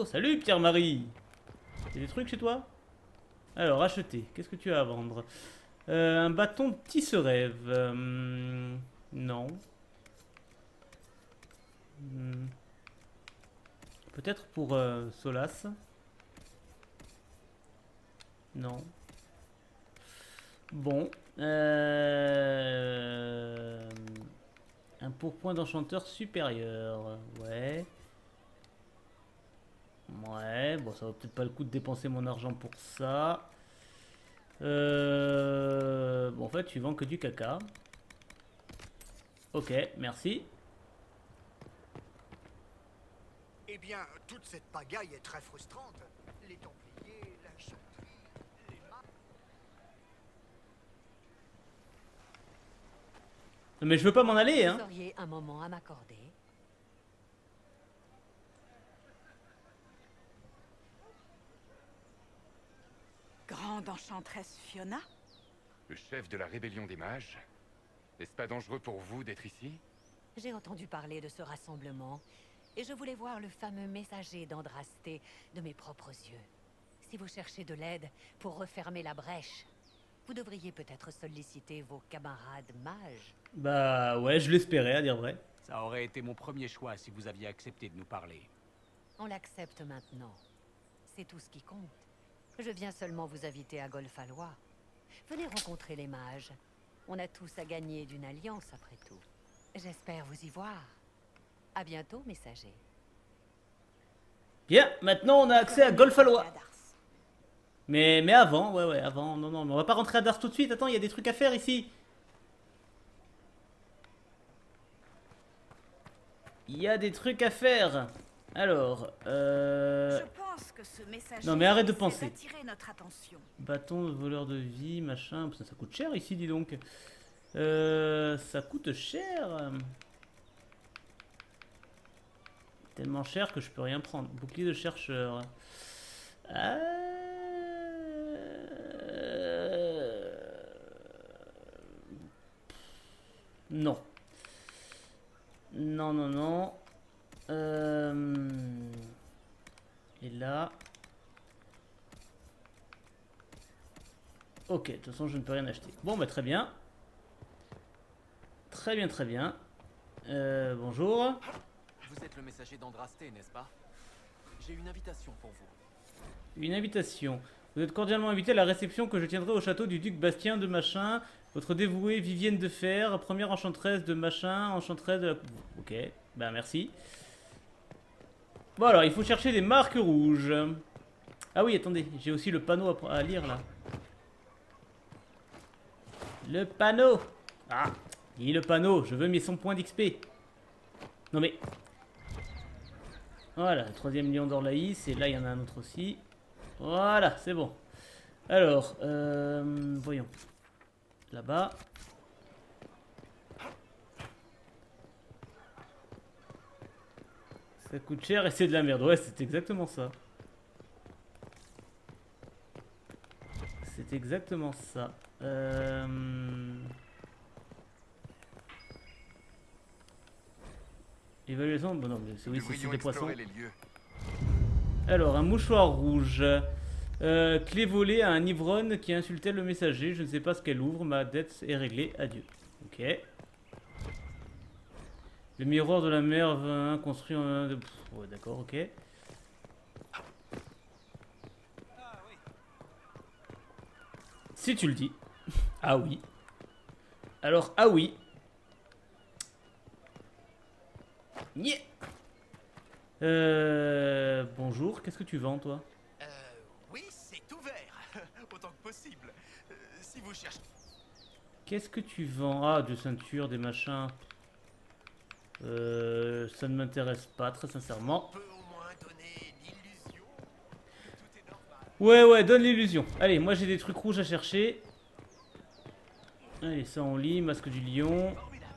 salut Pierre-Marie. Y'a des trucs chez toi? Alors, acheter. Qu'est-ce que tu as à vendre? Un bâton de tisse-rêve. Non. Peut-être pour Solas. Non. Bon. Un pourpoint d'enchanteur supérieur. Ouais. Ouais, bon, ça vaut peut-être pas le coup de dépenser mon argent pour ça. Bon, en fait, tu vends que du caca. Ok, merci. Eh bien, toute cette pagaille est très frustrante. Les Templiers, la chanterie, les mages... Mais je veux pas m'en aller, hein. Vous auriez un moment à m'accorder? Grande enchanteresse Fiona? Le chef de la rébellion des mages? N'est-ce pas dangereux pour vous d'être ici? J'ai entendu parler de ce rassemblement et je voulais voir le fameux messager d'Andrasté de mes propres yeux. Si vous cherchez de l'aide pour refermer la brèche, vous devriez peut-être solliciter vos camarades mages. Bah ouais, je l'espérais, à dire vrai. Ça aurait été mon premier choix si vous aviez accepté de nous parler. On l'accepte maintenant. C'est tout ce qui compte. Je viens seulement vous inviter à Golfalois. Venez rencontrer les mages. On a tous à gagner d'une alliance après tout. J'espère vous y voir. À bientôt, messager. Bien, maintenant on a accès à Golfalois. Mais avant, ouais, avant, non, mais on va pas rentrer à Dars tout de suite. Attends, il y a des trucs à faire ici. Il y a des trucs à faire. Alors, Je pense que ce messager non, mais arrête de essaie penser. d'attirer notre attention. Bâton de voleur de vie, machin. Ça coûte cher ici, dis donc. Ça coûte cher. Tellement cher que je peux rien prendre. Bouclier de chercheur. Non. Non, non, non. Et là. Ok, de toute façon, je ne peux rien acheter. Bon, bah très bien. Très bien, très bien. Bonjour. Vous êtes le messager d'Andrasté, n'est-ce pas? J'ai une invitation pour vous. Une invitation. Vous êtes cordialement invité à la réception que je tiendrai au château du duc Bastien de Machin. Votre dévouée Vivienne de Fer, première enchanteresse de Machin, enchanteresse de la... Ok, ben merci. Bon alors, il faut chercher des marques rouges. Ah oui, attendez, j'ai aussi le panneau à lire là. Le panneau. Ah, il le panneau, je veux mes 100 points d'XP. Non mais... Voilà, le 3e lion d'Orlaïs, et là il y en a un autre aussi. Voilà, c'est bon. Alors, voyons. Là-bas. Ça coûte cher et c'est de la merde. Ouais, c'est exactement ça. C'est exactement ça. Évaluation. Bon, non, mais oui, c'est des poissons. Alors, un mouchoir rouge. Clé volée à un ivrogne qui insultait le messager. Je ne sais pas ce qu'elle ouvre. Ma dette est réglée. Adieu. Ok. Le miroir de la mer construit en... Ouais, d'accord, ok. Si tu le dis. Ah oui. Alors, ah oui. Yeah. Bonjour, qu'est-ce que tu vends, toi? Oui, c'est ouvert. Autant que possible. Si vous cherchez... Qu'est-ce que tu vends? Ah, des ceintures, des machins. Ça ne m'intéresse pas, très sincèrement. Ouais, donne l'illusion. Allez, moi j'ai des trucs rouges à chercher. Allez, ça on lit, masque du lion.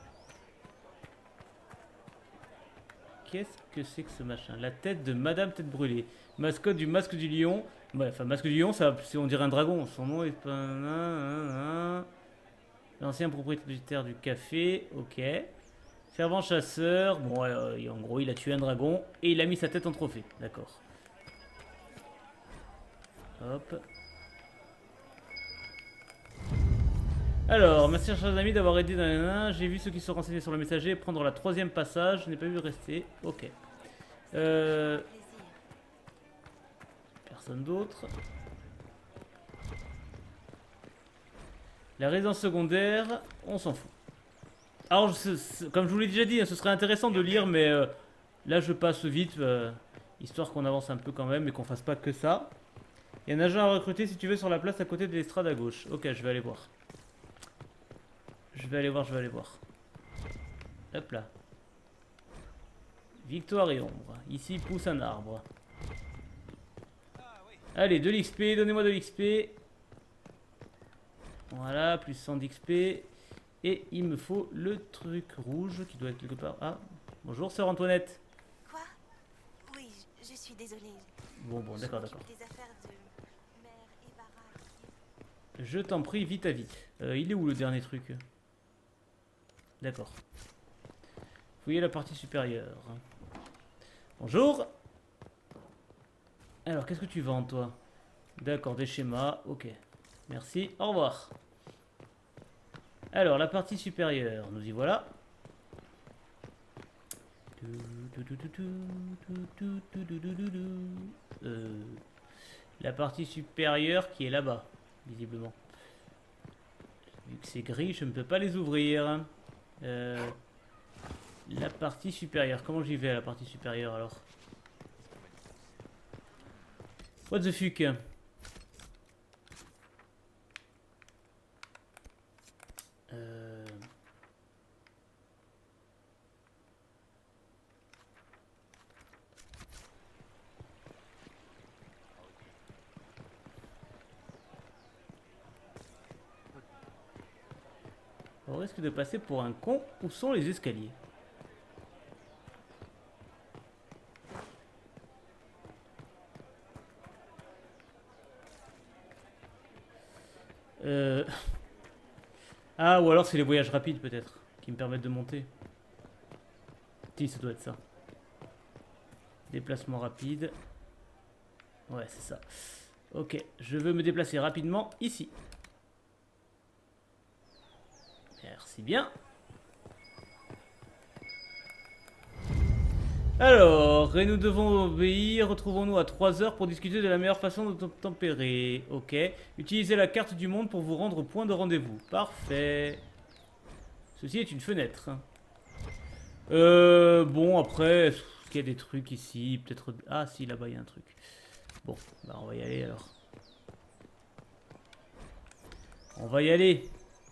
Qu'est-ce que c'est que ce machin? La tête de Madame Tête Brûlée. Mascotte du masque du lion. Ouais, enfin, masque du lion, ça, on dirait un dragon. Son nom est pas... L'ancien propriétaire du café, ok. Fervent chasseur, bon, en gros, il a tué un dragon et il a mis sa tête en trophée, d'accord. Hop. Alors, merci chers amis d'avoir aidé dans les. J'ai vu ceux qui sont renseignés sur le messager prendre la 3e passage. Je n'ai pas vu rester. Ok. Personne d'autre. La résidence secondaire, on s'en fout. Alors, comme je vous l'ai déjà dit, ce serait intéressant de lire, mais là je passe vite, histoire qu'on avance un peu quand même et qu'on fasse pas que ça. Il y a un agent à recruter si tu veux sur la place à côté de l'estrade à gauche. Ok, je vais aller voir. Je vais aller voir. Hop là. Victoire et ombre. Ici pousse un arbre. Allez, de l'XP, donnez-moi de l'XP. Voilà, plus 100 d'XP. Et il me faut le truc rouge qui doit être quelque part. Ah, bonjour sœur Antoinette. Quoi? Oui, je suis désolée. Bon, d'accord. Des affaires de mère Ibarra. Je t'en prie, vite à vite. Il est où le dernier truc? D'accord. Fouillez la partie supérieure. Bonjour. Alors, qu'est-ce que tu vends, toi? D'accord, des schémas. Ok. Merci. Au revoir. Alors, la partie supérieure. Nous y voilà. La partie supérieure qui est là-bas, visiblement. Vu que c'est gris, je ne peux pas les ouvrir. La partie supérieure. Comment j'y vais à la partie supérieure alors? What the fuck? On risque de passer pour un con. Où sont les escaliers? Ah, ou alors c'est les voyages rapides peut-être qui me permettent de monter. Si, ça doit être ça. Déplacement rapide. Ouais, c'est ça. Ok, je veux me déplacer rapidement ici. Merci bien. Alors, et nous devons obéir. Retrouvons-nous à 3 heures pour discuter de la meilleure façon de tempérer. Ok. Utilisez la carte du monde pour vous rendre au point de rendez-vous. Parfait. Ceci est une fenêtre. Bon, après, est-ce qu'il y a des trucs ici? Peut-être... Ah, si, là-bas, il y a un truc. Bon, bah on va y aller alors. On va y aller.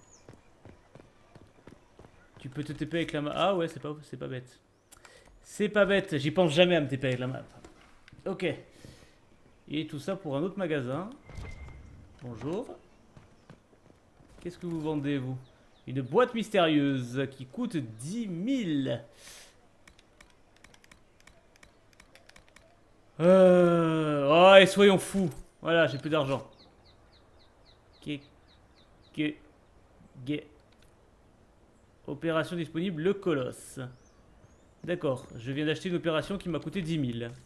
Tu peux te TP avec la map. Ah ouais, c'est pas bête. C'est pas bête, j'y pense jamais à me TP avec la map. Ok. Et tout ça pour un autre magasin. Bonjour. Qu'est-ce que vous vendez, vous? Une boîte mystérieuse qui coûte 10 000. Oh, et soyons fous. Voilà, j'ai plus d'argent. Opération disponible, le colosse. D'accord, je viens d'acheter une opération qui m'a coûté 10 000.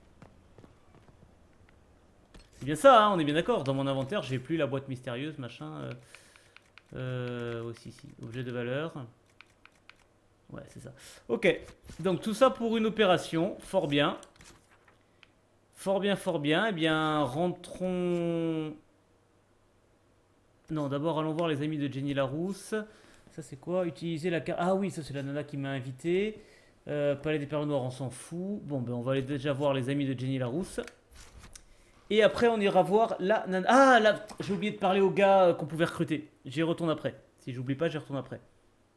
C'est bien ça, hein, on est bien d'accord. Dans mon inventaire, j'ai plus la boîte mystérieuse, machin. Aussi, si. Objet de valeur. Ouais, c'est ça. Ok, donc tout ça pour une opération. Fort bien. Fort bien, fort bien. Eh bien, rentrons... Non, d'abord, allons voir les amis de Jenny Larousse. Ça, c'est quoi? Utiliser la carte... Ah oui, ça, c'est la nana qui m'a invité. Palais des Perles Noires, on s'en fout. Bon, ben, on va aller déjà voir les amis de Jenny Larousse. Et après, on ira voir la nana... Ah, là, j'ai oublié de parler au gars qu'on pouvait recruter. J'y retourne après. Si j'oublie pas, j'y retourne après.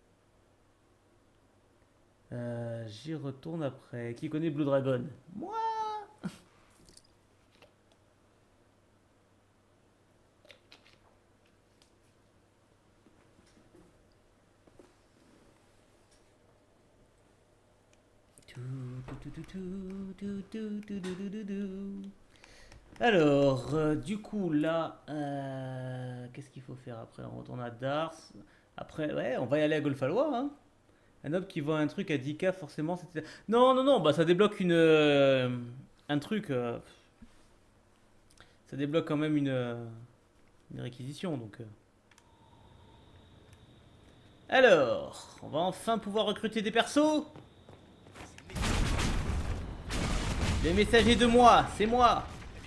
J'y retourne après. Qui connaît Blue Dragon? Moi! Alors, du coup, là, qu'est-ce qu'il faut faire après? On retourne à Dars. Après, ouais, on va y aller à Golfalois, hein. Un homme qui vend un truc à 10K, forcément, c'était... Non, non, non, bah ça débloque une... un truc... Ça débloque quand même une réquisition, donc... Alors, on va enfin pouvoir recruter des persos. Les messagers de moi, c'est moi.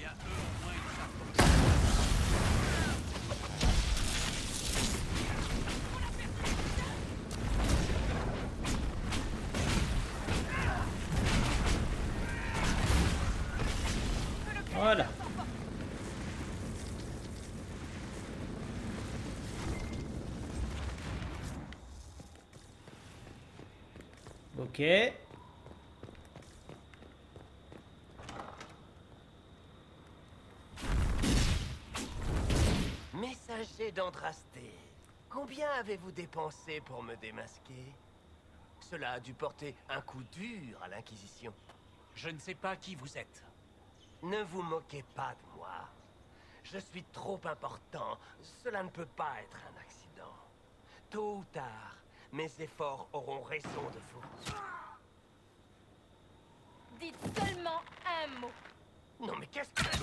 Voilà. Ok. Messager d'Andrasté, combien avez-vous dépensé pour me démasquer? Cela a dû porter un coup dur à l'Inquisition. Je ne sais pas qui vous êtes. Ne vous moquez pas de moi. Je suis trop important. Cela ne peut pas être un accident. Tôt ou tard, mes efforts auront raison de vous. Dites seulement un mot. Non mais qu'est-ce que...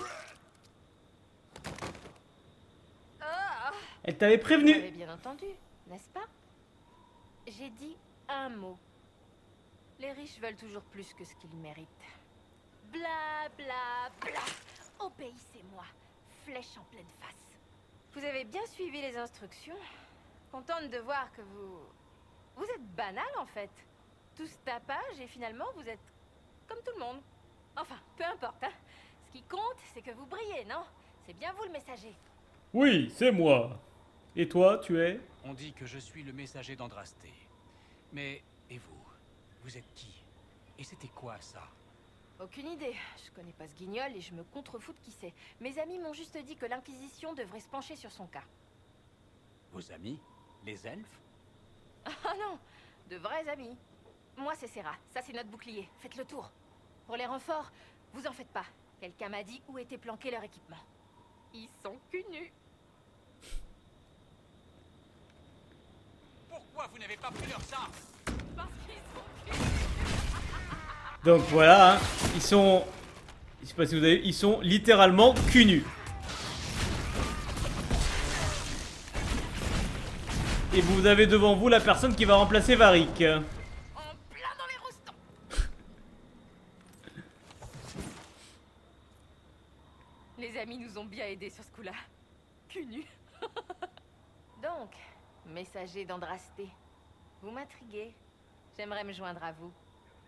Oh, Elle t'avait vous prévenu. avez bien entendu, n'est-ce pas? J'ai dit un mot. Les riches veulent toujours plus que ce qu'ils méritent. Bla bla bla. Obéissez-moi. Flèche en pleine face. Vous avez bien suivi les instructions. Contente de voir que vous êtes banal en fait. Tout ce tapage et finalement vous êtes comme tout le monde. Enfin, peu importe, hein. Ce qui compte, c'est que vous brillez, non? C'est bien vous le messager. Oui, c'est moi. Et toi, tu es? On dit que je suis le messager d'Andrasté. Mais, et vous? Vous êtes qui? Et c'était quoi ça? Aucune idée. Je connais pas ce guignol et je me contrefous de qui c'est. Mes amis m'ont juste dit que l'Inquisition devrait se pencher sur son cas. Vos amis? Les elfes? Ah non, de vrais amis. Moi, c'est Serra. Ça, c'est notre bouclier. Faites le tour. Pour les renforts, vous en faites pas. Quelqu'un m'a dit où était planqué leur équipement. Ils sont cul nus. Pourquoi vous n'avez pas pris leur armes? Parce qu'ils sont cul nus. Donc voilà, hein. Ils sont... Je sais pas si vous avez... Ils sont littéralement cul nus. Et vous avez devant vous la personne qui va remplacer Varric. En plein dans les rostons. Les amis nous ont bien aidés sur ce coup-là. Cul nu. Donc, messager d'Andrasté, vous m'intriguez. J'aimerais me joindre à vous.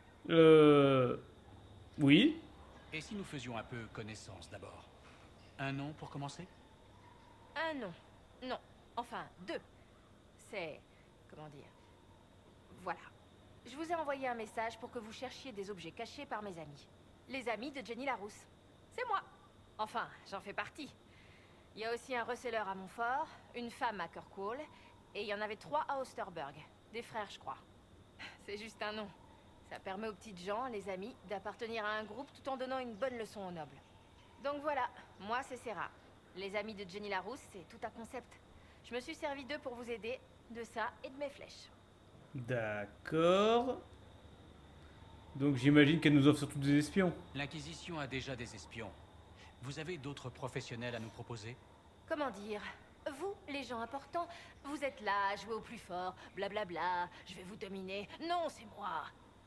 Oui. Et si nous faisions un peu connaissance d'abord? Un nom pour commencer? Un nom. Non. Enfin, deux. C'est... comment dire? Voilà. Je vous ai envoyé un message pour que vous cherchiez des objets cachés par mes amis. Les amis de Jenny Larousse. C'est moi. Enfin, j'en fais partie. Il y a aussi un receleur à Montfort, une femme à Kirkwall, et il y en avait 3 à Osterberg. Des frères, je crois. C'est juste un nom. Ça permet aux petites gens, les amis, d'appartenir à un groupe tout en donnant une bonne leçon aux nobles. Donc voilà, moi c'est Serra. Les amis de Jenny Larousse, c'est tout un concept. Je me suis servi d'eux pour vous aider, de ça et de mes flèches. D'accord. Donc j'imagine qu'elle nous offre surtout des espions. L'Inquisition a déjà des espions. Vous avez d'autres professionnels à nous proposer? Comment dire? Vous, les gens importants, vous êtes là à jouer au plus fort, blablabla, je vais vous dominer. Non, c'est moi.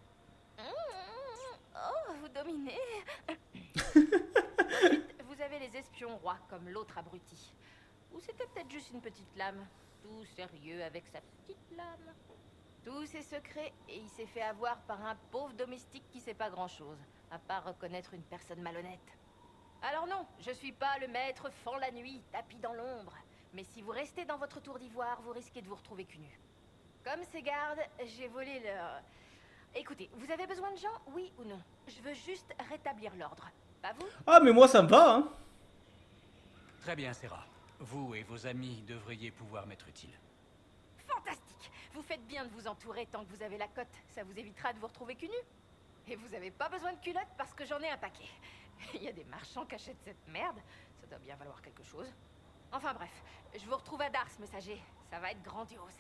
Oh, vous dominez. Ensuite, vous avez les espions rois, comme l'autre abruti. Ou c'était peut-être juste une petite lame. Tout sérieux avec sa petite lame. Tous ses secrets, et il s'est fait avoir par un pauvre domestique qui sait pas grand-chose, à part reconnaître une personne malhonnête. Alors non, je suis pas le maître fend la nuit, tapis dans l'ombre. Mais si vous restez dans votre tour d'ivoire, vous risquez de vous retrouver cul nu. Comme ces gardes, j'ai volé leur... Écoutez, vous avez besoin de gens, oui ou non? Je veux juste rétablir l'ordre. Pas vous? Ah mais moi ça me va, hein. Très bien, Serra. Vous et vos amis devriez pouvoir m'être utiles. Fantastique! Vous faites bien de vous entourer tant que vous avez la cote. Ça vous évitera de vous retrouver cul nu. Et vous avez pas besoin de culottes parce que j'en ai un paquet. Il y a des marchands qui achètent cette merde. Ça doit bien valoir quelque chose. Enfin bref, je vous retrouve à Dars, messager. Ça va être grandiose.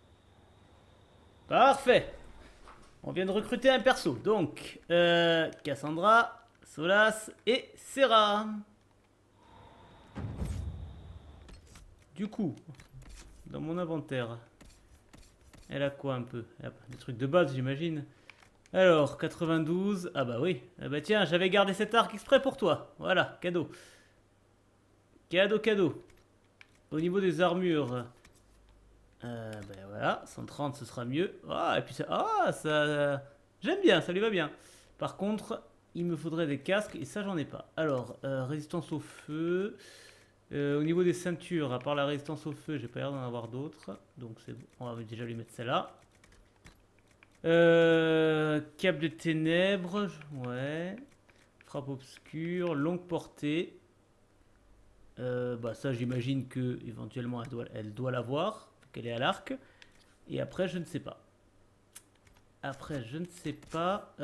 Parfait. On vient de recruter un perso. Donc, Cassandra, Solas et Serra. Du coup, dans mon inventaire, elle a quoi un peu? Elle a des trucs de base, j'imagine. Alors, 92. Ah bah oui. Ah bah tiens, j'avais gardé cet arc exprès pour toi. Voilà, cadeau. Cadeau, cadeau. Au niveau des armures. Ben voilà, 130 ce sera mieux. Ah, et puis ça. Ah, ça. J'aime bien, ça lui va bien. Par contre, il me faudrait des casques et ça, j'en ai pas. Alors, résistance au feu. Au niveau des ceintures, à part la résistance au feu, j'ai pas l'air d'en avoir d'autres. Donc, c'est bon. On va déjà lui mettre celle-là. Cape de ténèbres. Ouais. Frappe obscure. Longue portée. Bah ça j'imagine que éventuellement elle doit l'avoir, qu'elle est à l'arc. Et après je ne sais pas. Après je ne sais pas.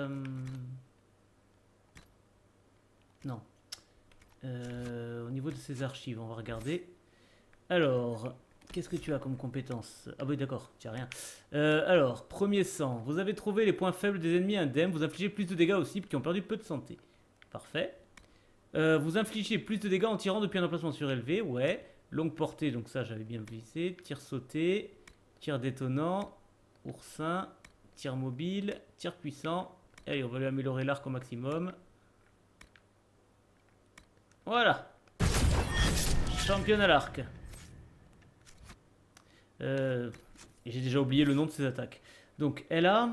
Non. Au niveau de ses archives, on va regarder. Alors, qu'est-ce que tu as comme compétence? Ah oui d'accord, tu as rien. Alors, premier sang. Vous avez trouvé les points faibles des ennemis indemnes. Vous infligez plus de dégâts aux cibles qui ont perdu peu de santé. Parfait. Vous infligez plus de dégâts en tirant depuis un emplacement surélevé, ouais. Longue portée, donc ça j'avais bien visé. Tir sauté, tir détonnant, oursin, tir mobile, tir puissant. Allez, on va lui améliorer l'arc au maximum. Voilà. Championne à l'arc. J'ai déjà oublié le nom de ses attaques. Donc elle a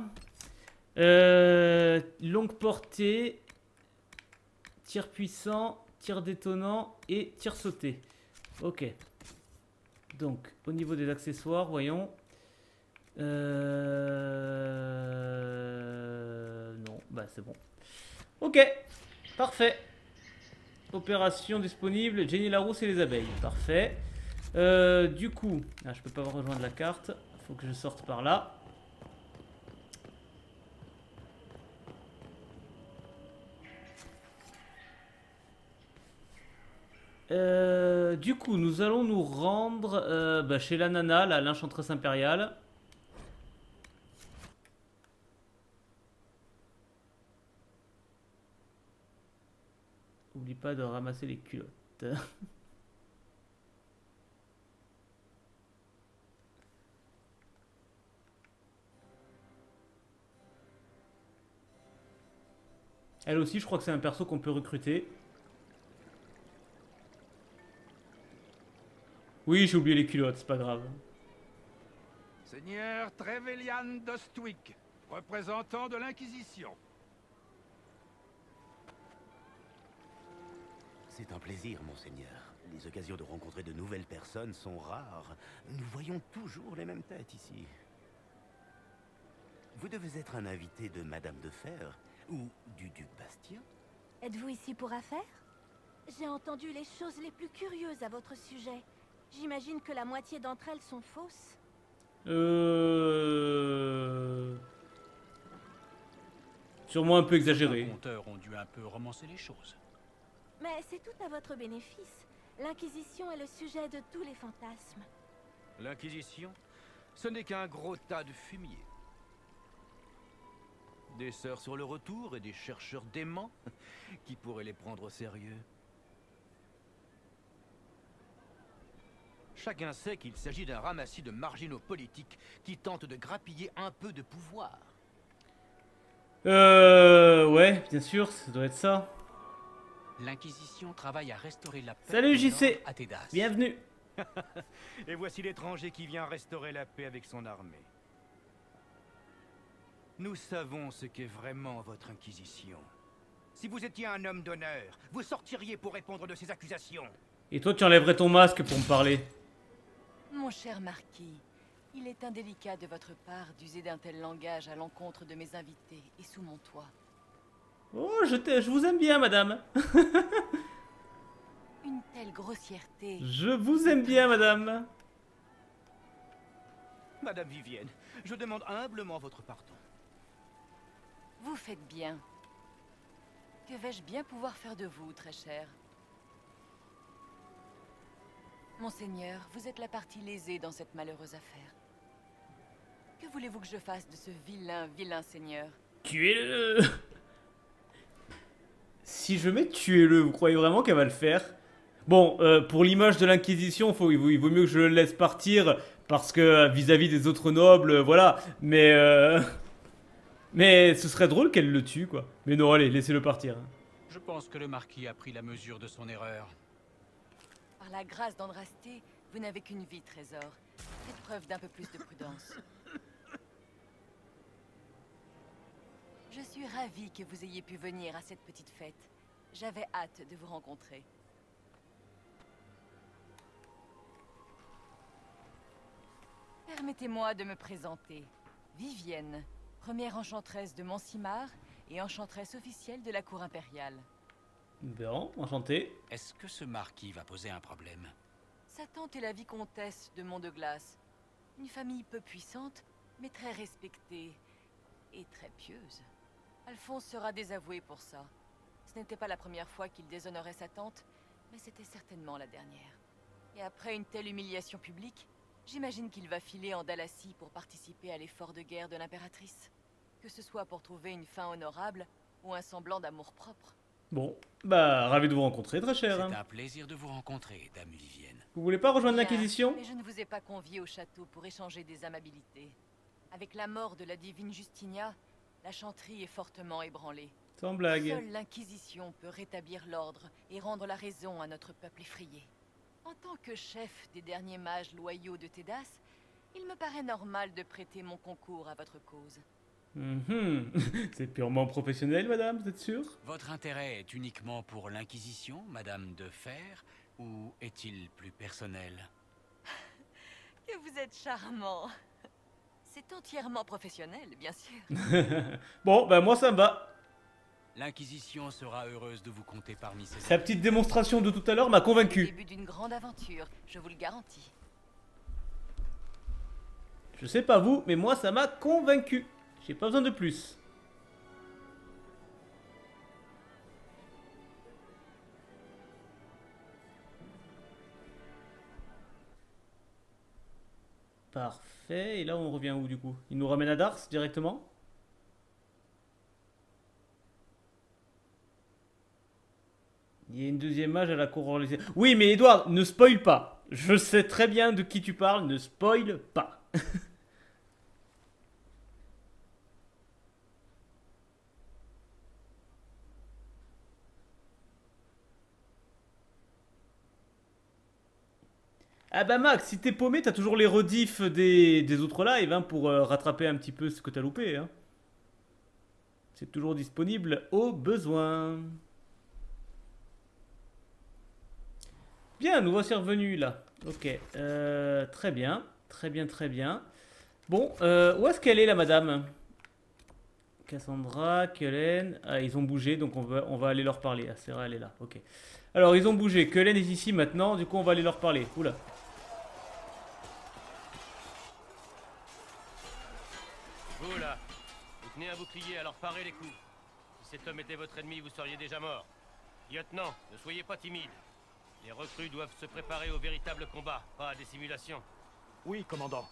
longue portée, tir puissant, tir détonnant et tir sauté. Ok. Donc, au niveau des accessoires, voyons. Non, bah c'est bon. Ok, parfait. Opération disponible, Jenny Larousse et les abeilles. Parfait. Du coup, je peux pas rejoindre la carte. Faut que je sorte par là. Du coup, nous allons nous rendre chez la nana, l'enchantresse impériale. N'oublie pas de ramasser les culottes. Elle aussi, je crois que c'est un perso qu'on peut recruter. Oui, j'ai oublié les culottes, c'est pas grave. Seigneur Trevelyan d'Ostwick, représentant de l'Inquisition. C'est un plaisir, monseigneur. Les occasions de rencontrer de nouvelles personnes sont rares. Nous voyons toujours les mêmes têtes ici. Vous devez être un invité de Madame de Fer ou du duc Bastien. Êtes-vous ici pour affaires? J'ai entendu les choses les plus curieuses à votre sujet. J'imagine que la moitié d'entre elles sont fausses. Sûrement un peu exagéré. Les conteurs ont dû un peu romancer les choses. Mais c'est tout à votre bénéfice. L'Inquisition est le sujet de tous les fantasmes. L'Inquisition, ce n'est qu'un gros tas de fumier. Des sœurs sur le retour et des chercheurs déments qui pourraient les prendre au sérieux. Chacun sait qu'il s'agit d'un ramassis de marginaux politiques qui tentent de grappiller un peu de pouvoir. Ouais, bien sûr, ça doit être ça. L'Inquisition travaille à restaurer la paix. Salut JC, à Tédas. bienvenue. Et voici l'étranger qui vient restaurer la paix avec son armée. Nous savons ce qu'est vraiment votre Inquisition. Si vous étiez un homme d'honneur, vous sortiriez pour répondre de ces accusations. Et toi, tu enlèverais ton masque pour me parler. Mon cher marquis, il est indélicat de votre part d'user d'un tel langage à l'encontre de mes invités et sous mon toit. Oh, je vous aime bien, madame. Une telle grossièreté. Je vous aime bien, madame. Madame Vivienne, je demande humblement votre pardon. Vous faites bien. Que vais-je bien pouvoir faire de vous, très cher? Monseigneur, vous êtes la partie lésée dans cette malheureuse affaire. Que voulez-vous que je fasse de ce vilain seigneur? Tuez-le. Si je mets tuez-le, vous croyez vraiment qu'elle va le faire? Bon, pour l'image de l'Inquisition, il vaut mieux que je le laisse partir, parce que vis-à-vis des autres nobles, voilà. Mais ce serait drôle qu'elle le tue, quoi. Mais non, allez, laissez-le partir. Je pense que le marquis a pris la mesure de son erreur. Par la grâce d'Andrasté, vous n'avez qu'une vie, trésor. Faites preuve d'un peu plus de prudence. Je suis ravie que vous ayez pu venir à cette petite fête. J'avais hâte de vous rencontrer. Permettez-moi de me présenter. Vivienne, première enchanteresse de Monsimar et enchanteresse officielle de la cour impériale. Bon, enchanté. Est-ce que ce marquis va poser un problème? Sa tante est la vicomtesse de Mont-de-Glace. Une famille peu puissante, mais très respectée et très pieuse. Alphonse sera désavoué pour ça. Ce n'était pas la première fois qu'il déshonorait sa tante, mais c'était certainement la dernière. Et après une telle humiliation publique, j'imagine qu'il va filer en Dalacie pour participer à l'effort de guerre de l'impératrice. Que ce soit pour trouver une fin honorable ou un semblant d'amour-propre. Bon, bah, ravi de vous rencontrer, très cher. C'est un plaisir de vous rencontrer, dame Vivienne. Vous voulez pas rejoindre Bien, l'Inquisition? mais je ne vous ai pas convié au château pour échanger des amabilités. Avec la mort de la divine Justinia, la chanterie est fortement ébranlée. Sans blague. Seule l'Inquisition peut rétablir l'ordre et rendre la raison à notre peuple effrayé. En tant que chef des derniers mages loyaux de Tédas, il me paraît normal de prêter mon concours à votre cause. C'est purement professionnel, madame, vous êtes sûre? Votre intérêt est uniquement pour l'Inquisition, madame de Fer, ou est-il plus personnel? Que vous êtes charmant. C'est entièrement professionnel, bien sûr. Bon, bah moi ça me va. L'Inquisition sera heureuse de vous compter parmi ses... Sa petite démonstration de tout à l'heure m'a Le convaincu. début d'une grande aventure, je vous le garantis. Je sais pas vous, mais moi ça m'a convaincu. J'ai pas besoin de plus. Parfait, et là on revient où du coup? Il nous ramène à Dars directement? Il y a une deuxième mage à la cour royale. Oui, mais Edouard, ne spoil pas. Je sais très bien de qui tu parles, ne spoil pas. Ah bah Max, si t'es paumé, t'as toujours les rediffs des autres lives hein, pour rattraper un petit peu ce que t'as loupé. Hein. C'est toujours disponible au besoin. Bien, nous voici revenus là. Ok, très bien, très bien, très bien. Bon, où est-ce qu'elle est la madame? Cassandra, Kellen... Ah, ils ont bougé, donc on va aller leur parler. Ah, c'est vrai, elle est là, ok. Alors, ils ont bougé. Kellen est ici maintenant, du coup, on va aller leur parler. Oula. Vous là, vous tenez un bouclier, alors parez les coups. Si cet homme était votre ennemi, vous seriez déjà mort. Lieutenant, ne soyez pas timide. Les recrues doivent se préparer au véritable combat, pas à des simulations. Oui, commandant.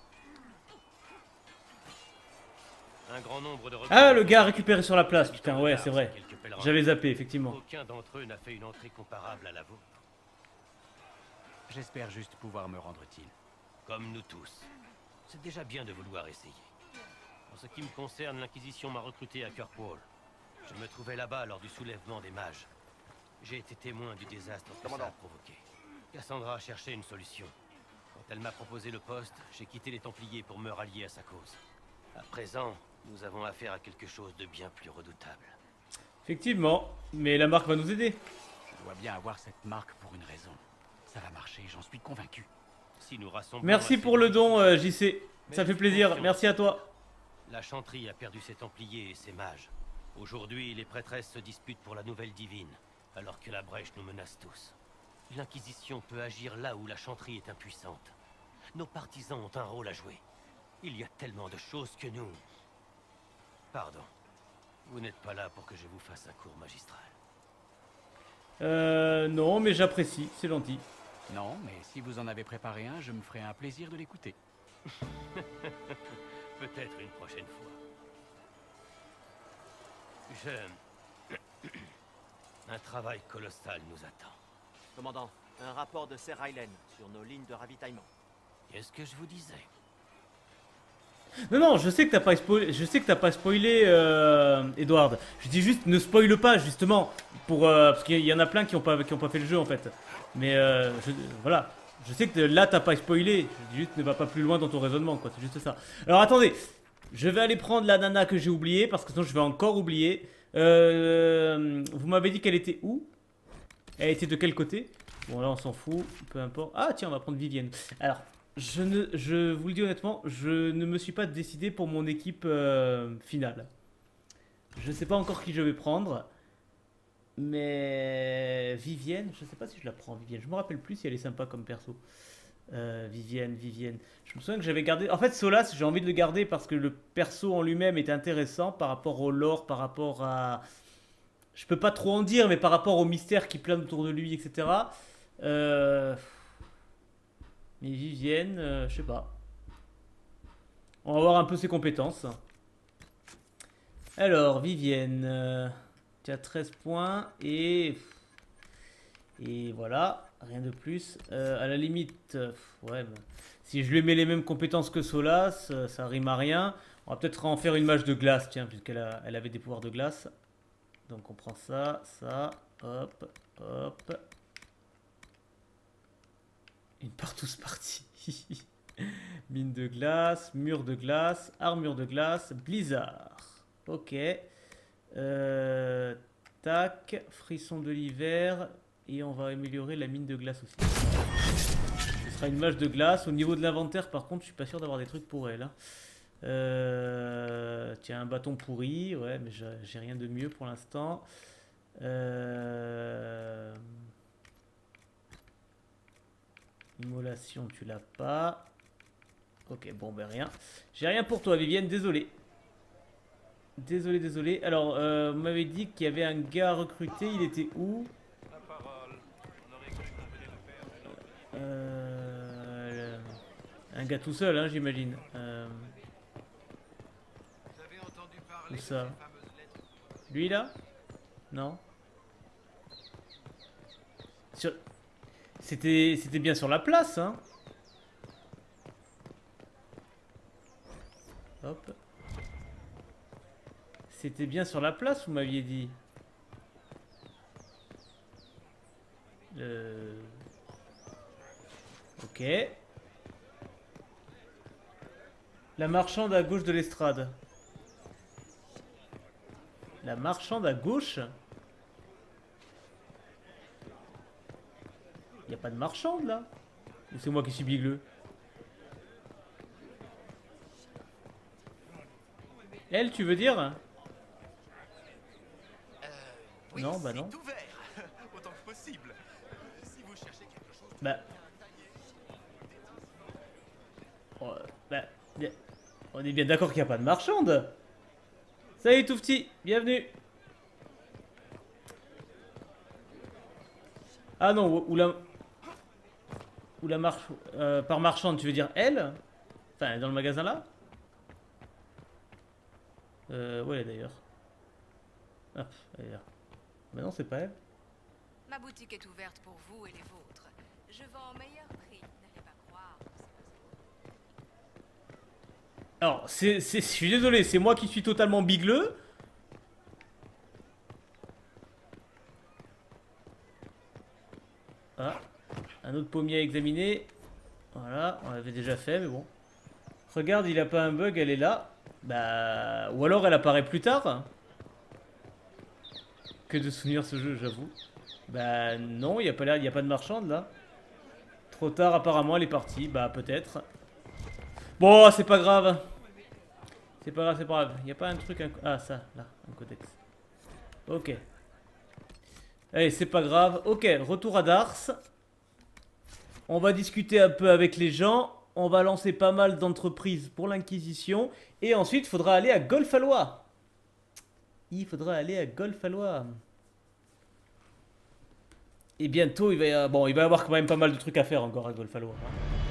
Un grand nombre de recrues... Ah, le gars récupéré sur la place, putain, ouais, c'est vrai. J'avais zappé, effectivement. Aucun d'entre eux n'a fait une entrée comparable à la vôtre. J'espère juste pouvoir me rendre utile. Comme nous tous. C'est déjà bien de vouloir essayer. En ce qui me concerne, l'Inquisition m'a recruté à Kirkwall. Je me trouvais là-bas lors du soulèvement des mages. J'ai été témoin du désastre que ça a provoqué. Cassandra cherchait une solution. Quand elle m'a proposé le poste, j'ai quitté les Templiers pour me rallier à sa cause. À présent, nous avons affaire à quelque chose de bien plus redoutable. Effectivement, mais la marque va nous aider. Je dois bien avoir cette marque pour une raison. Ça va marcher, j'en suis convaincu. Si nous rassemblons... Merci pour le don, JC. Ça fait plaisir, merci à toi. La chanterie a perdu ses Templiers et ses mages. Aujourd'hui, les prêtresses se disputent pour la nouvelle divine, alors que la brèche nous menace tous. L'Inquisition peut agir là où la chanterie est impuissante. Nos partisans ont un rôle à jouer. Il y a tellement de choses que nous... Pardon. Vous n'êtes pas là pour que je vous fasse un cours magistral. Non, mais j'apprécie, c'est gentil. Non, mais si vous en avez préparé un, je me ferai un plaisir de l'écouter. Peut-être une prochaine fois. Un travail colossal nous attend. Commandant, Un rapport de Ser Hylen sur nos lignes de ravitaillement. Qu'est-ce que je vous disais? Non, non, je sais que t'as pas spoilé, Edward. Je dis juste, ne spoile pas, justement, parce qu'il y en a plein qui ont pas fait le jeu, en fait. Mais, voilà. Je sais que là, t'as pas spoilé. Je dis juste, ne va pas plus loin dans ton raisonnement, quoi. C'est juste ça. Alors, attendez. Je vais aller prendre la nana que j'ai oubliée, parce que sinon, je vais encore oublier. Vous m'avez dit qu'elle était où? Elle était de quel côté? Bon, là, on s'en fout. Peu importe. Ah, tiens, on va prendre Vivienne. Alors... Je vous le dis honnêtement, je ne me suis pas décidé pour mon équipe finale. Je ne sais pas encore qui je vais prendre. Mais Vivienne, je ne sais pas si je la prends, Vivienne. Je me rappelle plus si elle est sympa comme perso. Vivienne. Je me souviens que j'avais gardé... En fait, Solas, j'ai envie de le garder parce que le perso en lui-même est intéressant par rapport au lore, par rapport à... Je peux pas trop en dire, mais par rapport au mystère qui plane autour de lui, etc. Mais Vivienne, je sais pas. On va voir un peu ses compétences. Alors, Vivienne, tu as 13 points et voilà, rien de plus. À la limite, ouais, bah, si je lui mets les mêmes compétences que Solas, ça rime à rien. On va peut-être en faire une mage de glace, tiens, puisqu'elle elle avait des pouvoirs de glace. Donc on prend ça, hop. Une partouze partie. Mine de glace, mur de glace, armure de glace, blizzard. Ok. Tac, frisson de l'hiver. Et on va améliorer la mine de glace aussi. Ce sera une mage de glace. Au niveau de l'inventaire, par contre, je suis pas sûr d'avoir des trucs pour elle. Hein. Tiens, un bâton pourri. Ouais, mais j'ai rien de mieux pour l'instant. Immolation, tu l'as pas. Ok, bon, ben rien. J'ai rien pour toi, Vivienne, désolé. Désolé. Alors, vous m'avez dit qu'il y avait un gars recruté, il était où? Un gars tout seul, hein, j'imagine. Où ça? Lui, là? Non? C'était bien sur la place, hein. Hop. C'était bien sur la place, vous m'aviez dit. Ok. La marchande à gauche de l'estrade. La marchande à gauche? Y a pas de marchande là? Ou c'est moi qui suis bigleux? Elle, tu veux dire? Oui, non, bah non. c'est ouvert, autant que possible. Si vous cherchez quelque chose... Bah... Oh, bah... On est bien d'accord qu'il n'y a pas de marchande. Salut Toufti, bienvenue. Ah non, ou la marche... par marchande, tu veux dire elle? Enfin, dans le magasin là? Ouais, d'ailleurs. Ah, elle est là. Bah non, c'est pas elle. Ma boutique est ouverte pour vous et les vôtres. Je vends au meilleur prix, n'allez pas croire. Alors, je suis désolé, c'est moi qui suis totalement bigleux. Ah, un autre pommier à examiner. Voilà, on l'avait déjà fait, mais bon. Regarde, il a pas un bug, elle est là. Bah, ou alors elle apparaît plus tard. Que de souvenirs ce jeu, j'avoue. Bah non, il n'y a pas l'air, il y a pas de marchande là. Trop tard, apparemment, elle est partie. Bah peut-être. Bon, c'est pas grave. C'est pas grave. Il n'y a pas un truc, ah ça, là, un codex. Ok. Allez, c'est pas grave. Ok, retour à Dars. On va discuter un peu avec les gens. On va lancer pas mal d'entreprises pour l'Inquisition. Et ensuite, il faudra aller à Golfalois. Et bientôt, il va y avoir quand même pas mal de trucs à faire encore à Golfalois.